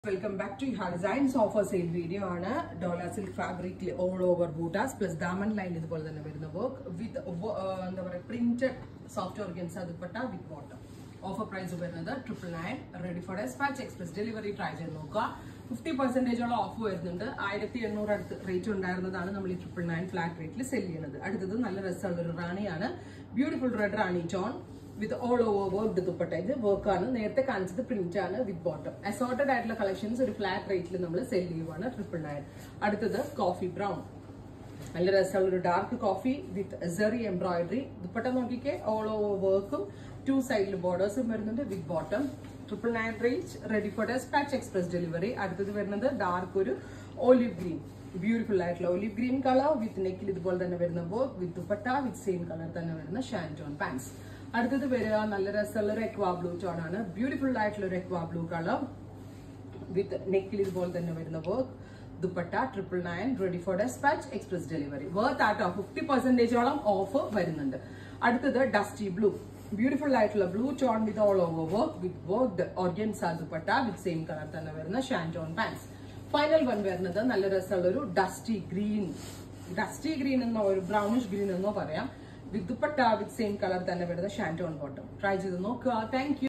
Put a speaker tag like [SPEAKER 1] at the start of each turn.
[SPEAKER 1] Welcome back to Your Designs offer sale video on Dola silk fabric all over bootas plus diamond line is work with printed soft organza dupatta with bottom. Offer price of another 999 ready for dispatch express delivery price 50% off വരുന്നുണ്ട് 1800 അടുത്ത് rate ഉണ്ടായിരുന്നതാണ് നമ്മൾ ഈ 999 flat റേറ്റിൽ cell ചെയ്യുന്നത്. അടുത്തത് നല്ല രസമുള്ള ഒരു റാണിയാണ്, beautiful red rani tone with all over work dupatta. This work ആണ് നേരത്തെ കാണിച്ചത് പ്രിന്റ് ആണ് വിത്ത് ബോട്ടം. അസോർട്ടഡ് ആയിട്ടുള്ള കളക്ഷൻസ് ഒരു ഫ്ലാറ്റ് റേറ്റിൽ നമ്മൾ സെൽ ചെയ്യുവാണ് 999. അടുത്തത് കോഫി ബ്രൗൺ, നല്ല രസമുള്ള ഒരു dark coffee with zari embroidery. Dupatta നോക്കിക്കേ, ഓൾ ഓവർ വർക്കും ടു സൈഡിൽ ബോർഡേഴ്സും വരുന്നുണ്ട് with bottom. 999 range ready for despatch express delivery. അടുത്തത് വരുന്നത് ഡാർക്ക് ഒരു ഓലിവ് ഗ്രീൻ, ബ്യൂട്ടിഫുൾ ആയിട്ടുള്ള ഒലിവ് ഗ്രീൻ കളർ വിത്ത് നെക്കിൽ ഇതുപോലെ തന്നെ വരുന്ന work with dupatta with same colour തന്നെ വരുന്ന ഷാൻറ്റോൺ പാൻസ്. അടുത്തത് വരിക നല്ല രസമുള്ള ഒരു എക്വാ ബ്ലൂ ടോൺ ആണ്, ബ്യൂട്ടിഫുൾ ആയിട്ടുള്ള ഒരു എക്വാ ബ്ലൂ കളർ വിത്ത് നെക്കിൽ ഇതുപോലെ തന്നെ വരുന്ന work dupatta 999 ready for despatch express delivery. Worth ആട്ടോ 50%ഓളം ഓഫ് വരുന്നുണ്ട്. അടുത്തത് ഡസ്റ്റി ബ്ലൂ, ബ്യൂട്ടിഫുൾ ആയിട്ടുള്ള blue tone with all over work with worked organza dupatta with same colour തന്നെ വരുന്ന ഷാൻറ്റോൺ പാൻസ്. ഫൈനൽ വൺ വരുന്നത് നല്ല രസമുള്ള ഒരു ഡസ്റ്റി ഗ്രീൻ എന്നോ ഒരു ബ്രൗണിഷ് ഗ്രീൻ എന്നോ പറയാം, with dupatta with same color തന്നെ വരുന്ന ഷാൻറ്റോൺ ബോട്ടം. ട്രൈ ചെയ്ത് നോക്കുക. Thank U.